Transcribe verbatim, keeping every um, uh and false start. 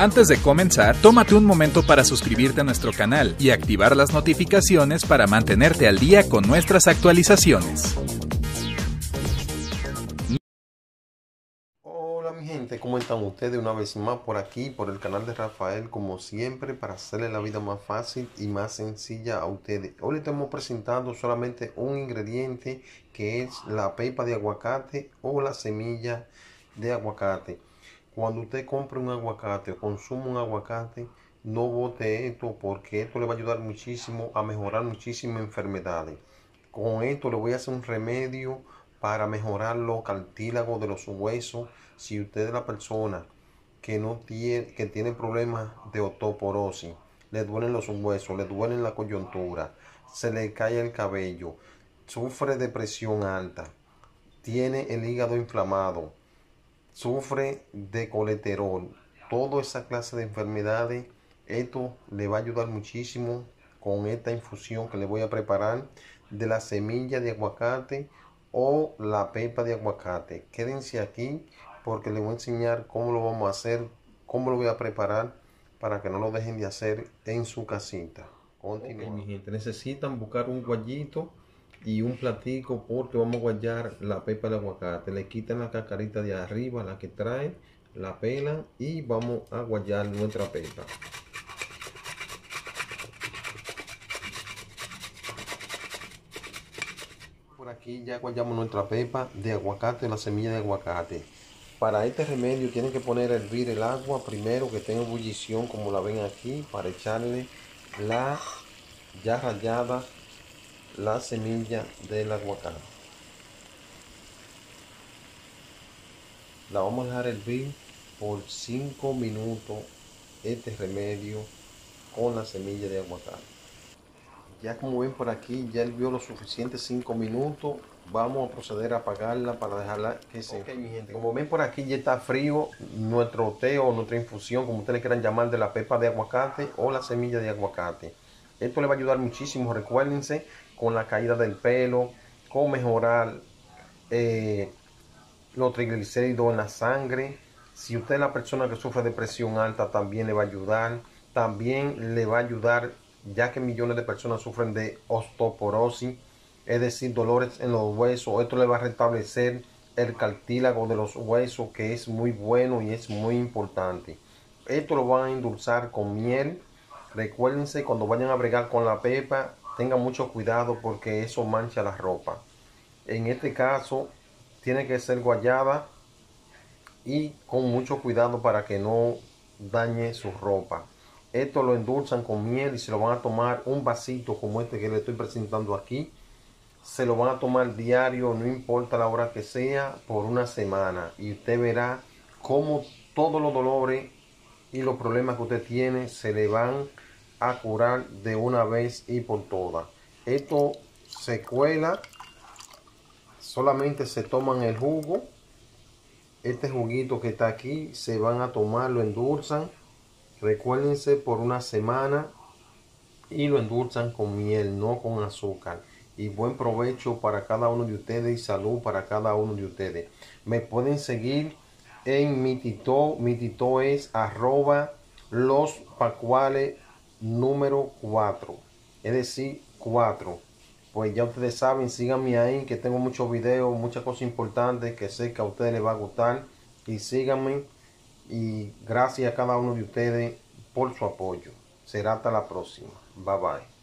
Antes de comenzar, tómate un momento para suscribirte a nuestro canal y activar las notificaciones para mantenerte al día con nuestras actualizaciones. Hola mi gente, ¿cómo están ustedes? Una vez más por aquí, por el canal de Rafael, como siempre, para hacerle la vida más fácil y más sencilla a ustedes. Hoy les estamos presentando solamente un ingrediente, que es la pepa de aguacate o la semilla de aguacate. Cuando usted compre un aguacate o consuma un aguacate, no bote esto, porque esto le va a ayudar muchísimo a mejorar muchísimas enfermedades. Con esto le voy a hacer un remedio para mejorar los cartílagos de los huesos. Si usted es la persona que no tiene, que tiene problemas de osteoporosis, le duelen los huesos, le duelen la coyuntura, se le cae el cabello, sufre de presión alta, tiene el hígado inflamado, sufre de colesterol, toda esa clase de enfermedades, esto le va a ayudar muchísimo con esta infusión que le voy a preparar de la semilla de aguacate o la pepa de aguacate. Quédense aquí porque les voy a enseñar cómo lo vamos a hacer, cómo lo voy a preparar para que no lo dejen de hacer en su casita. Okay, mi gente, necesitan buscar un guayito y un platico, porque vamos a guayar la pepa de aguacate. Le quitan la cascarita de arriba, la que trae, la pelan y vamos a guayar nuestra pepa. Por aquí ya guayamos nuestra pepa de aguacate, la semilla de aguacate. Para este remedio tienen que poner a hervir el agua primero, que tenga ebullición como la ven aquí, para echarle la ya rallada, la semilla del aguacate. La vamos a dejar hervir por cinco minutos este remedio con la semilla de aguacate. Ya como ven por aquí, ya hirvió lo suficiente, cinco minutos. Vamos a proceder a apagarla para dejarla que se... Ok, mi gente, como ven por aquí ya está frío nuestro té o nuestra infusión, como ustedes quieran llamar, de la pepa de aguacate o la semilla de aguacate. Esto le va a ayudar muchísimo, recuérdense, con la caída del pelo, con mejorar eh, los triglicéridos en la sangre. Si usted es la persona que sufre de presión alta, también le va a ayudar. También le va a ayudar, ya que millones de personas sufren de osteoporosis, es decir, dolores en los huesos. Esto le va a restablecer el cartílago de los huesos, que es muy bueno y es muy importante. Esto lo van a endulzar con miel. Recuérdense, cuando vayan a bregar con la pepa, tengan mucho cuidado porque eso mancha la ropa. En este caso, tiene que ser guayada y con mucho cuidado para que no dañe su ropa. Esto lo endulzan con miel y se lo van a tomar un vasito como este que le estoy presentando aquí. Se lo van a tomar diario, no importa la hora que sea, por una semana. Y usted verá cómo todos los dolores y los problemas que usted tiene se le van a curar de una vez y por todas. Esto se cuela. Solamente se toman el jugo, este juguito que está aquí, se van a tomar, lo endulzan, recuérdense, por una semana, y lo endulzan con miel, no con azúcar. Y buen provecho para cada uno de ustedes y salud para cada uno de ustedes. Me pueden seguir en mi TikTok. Mi TikTok es arroba los pacuales número cuatro, es decir, cuatro. Pues ya ustedes saben, síganme ahí, que tengo muchos videos, muchas cosas importantes que sé que a ustedes les va a gustar. Y síganme. Y gracias a cada uno de ustedes por su apoyo. Será hasta la próxima. Bye bye.